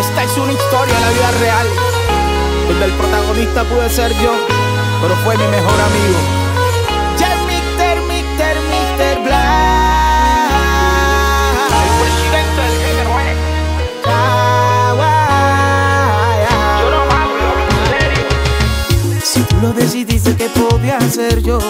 Esta es una historia de la vida real, donde el protagonista pude ser yo, pero fue mi mejor amigo. Ya Mr. Black, el presidente del género, yo no mago, yo hablo en serio. Si tú lo decidiste, ¿qué podía hacer yo?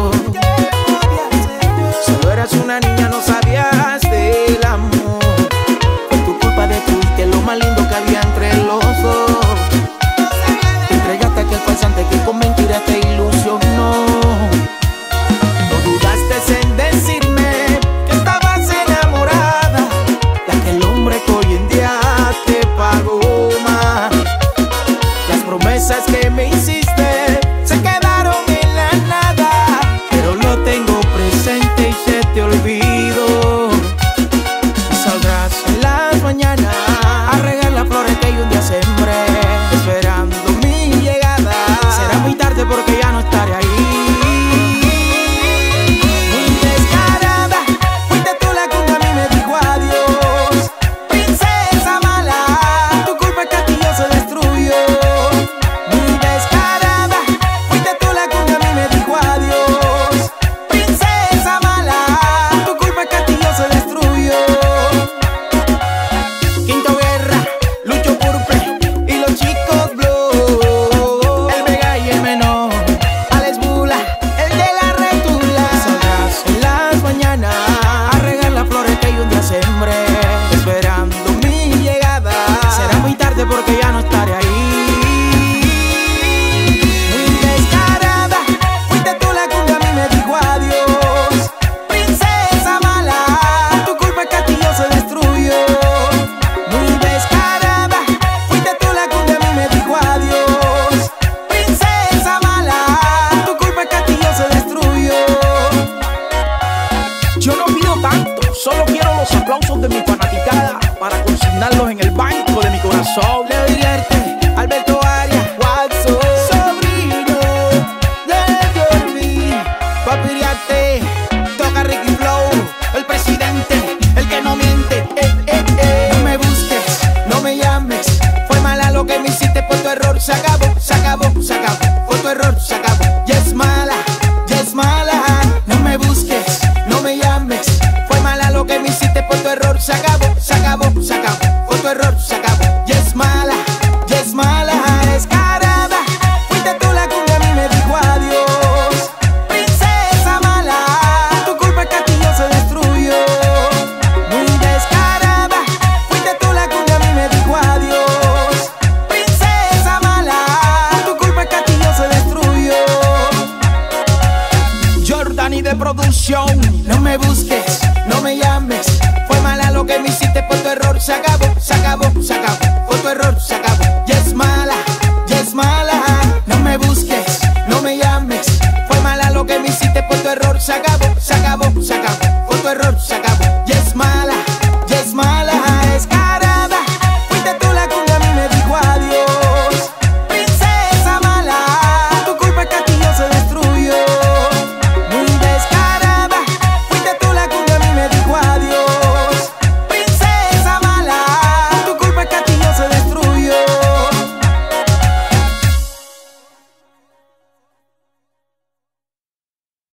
Solo eras una niña, no sabías del amor. Fue tu culpa, destruiste lo más lindo que había entre los dos. Te entregaste a aquel farsante que con mentiras te ilusionó. No dudaste en decirme que estabas enamorada de aquel hombre que hoy en día te pagó más. Las promesas que me hiciste se quedaron en la nada, pero lo tengo presente y se te olvidó. Y saldrás en las mañanas a regar las flores que yo un día sembré, esperando mi llegada. Será muy tarde porque ya no estaré ahí. Muy descarada, fuiste tú la que a mí me dijo adiós. Princesa mala, tu culpa es que a ti yo se destruyó. Muy descarada, fuiste tú la que a mí me dijo adiós. Princesa mala, tu culpa es que a ti yo se destruyó. Quinto Guerra, Lucho Purple y los chicos Blue, el Vega y el menor, Alex Bula, el de la retula. Saldrás en las mañanas a regar las flores que yo un día sembré, esperando mi llegada. Será muy tarde porque ya no estaré ahí. Muy descarada, fuiste tú la que a mí me dijo adiós. Princesa mala, tu culpa es que a ti yo se destruyó. Muy descarada, fuiste tú la que a mí me dijo adiós. Princesa mala, tu culpa es que a ti yo se destruyó. Yo no pido tanto, solo quiero los aplausos de mi fanaticada para consignarlos en el banco de mi corazón. Leo Iriarte, Alberto Arias, Watson, sobrino de Dormí, Papi Iriarte, toca Ricky Flow, el presidente, el que no miente. No me busques, no me llames, fue mala lo que me hiciste, por tu error se acabó, se acabó, se acabó. Por tu error se acabó, ya es mala, ya es mala. No me busques, no me llames, fue mala lo que me hiciste, por tu error se acabó, se acabó, se acabó. Por tu error se acabó, ya es mala, ya es mala. Descarada, fuiste tú la que a mí me dijo adiós. Princesa mala, tu culpa es que a ti yo se destruyó. Muy descarada, fuiste tú la que a mí me dijo adiós. Princesa mala, tu culpa es que a ti yo se destruyó. Jordani de producción, no me busques, no me llames, fue mala lo que me hiciste, por tu error se acabó, se acabó, se acabó.